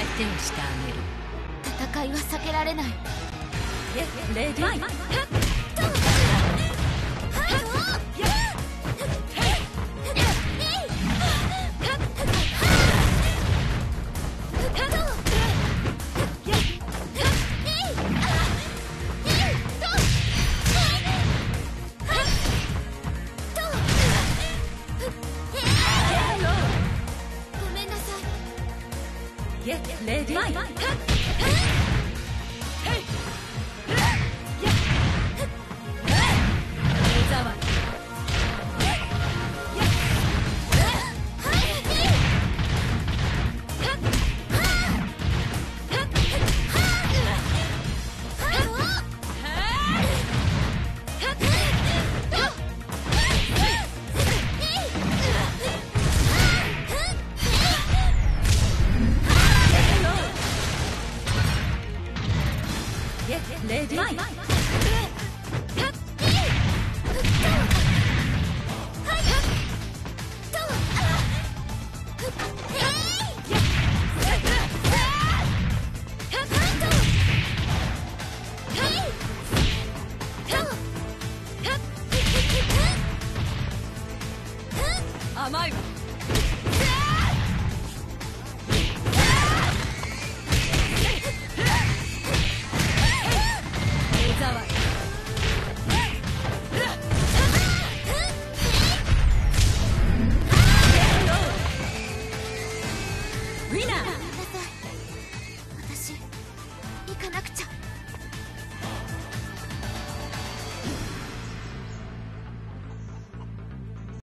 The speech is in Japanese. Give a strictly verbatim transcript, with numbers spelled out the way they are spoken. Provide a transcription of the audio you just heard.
相手をしてあげる。 戦いは避けられない。 レディーファイごめんなさい。 レディーファイレディーファイ